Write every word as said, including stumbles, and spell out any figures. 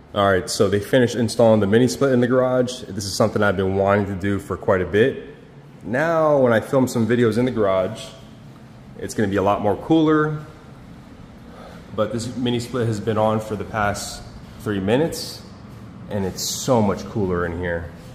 All right, so they finished installing the mini split in the garage. This is something I've been wanting to do for quite a bit. Now, when I film some videos in the garage, it's gonna be a lot more cooler, but this mini split has been on for the past three minutes, and it's so much cooler in here.